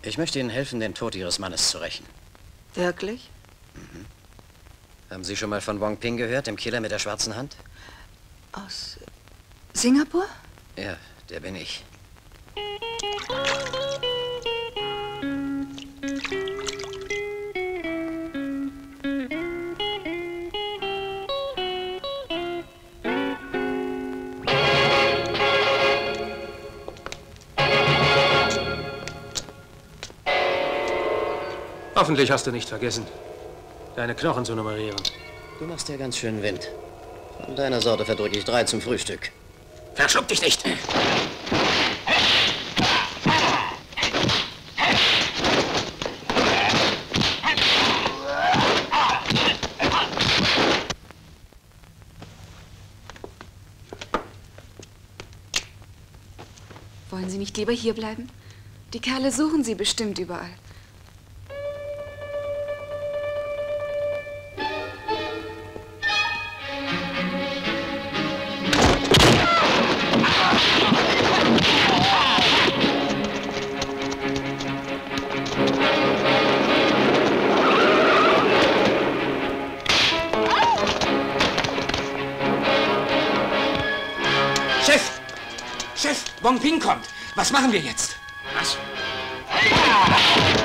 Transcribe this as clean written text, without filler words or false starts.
Ich möchte Ihnen helfen, den Tod Ihres Mannes zu rächen. Wirklich? Mhm. Haben Sie schon mal von Wong Ping gehört, dem Killer mit der schwarzen Hand? Aus Singapur? Ja, der bin ich. Hoffentlich hast du nicht vergessen, deine Knochen zu nummerieren. Du machst ja ganz schön Wind. Von deiner Sorte verdrücke ich 3 zum Frühstück. Verschluck dich nicht! Wollen Sie nicht lieber hier bleiben? Die Kerle suchen Sie bestimmt überall. Chef! Chef, Wong Ping kommt. Was machen wir jetzt? Was?